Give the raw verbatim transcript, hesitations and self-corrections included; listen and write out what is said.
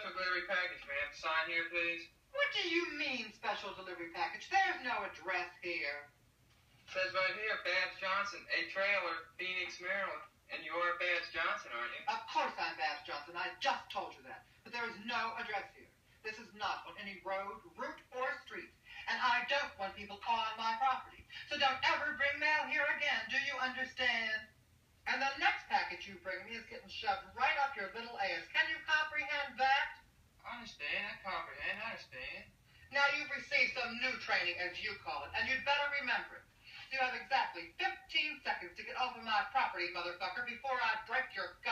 special delivery package, ma'am. Sign here, please. What do you mean, special delivery package? There's no address here. It says right here, Babs Johnson, a trailer, Phoenix, Maryland. And you're Babs Johnson, aren't you? Of course I'm Babs Johnson. I just told you that. But there is no address here. This is not on any road, route, or street. And I don't want people on my property. So don't ever bring mail here again. Do you understand? And the next package you bring me is getting shoved right up your little ass. Can you comprehend that? I understand. I comprehend. I understand. Now you've received some new training, as you call it, and you'd better remember it. You have exactly fifteen seconds to get off of my property, motherfucker, before I break your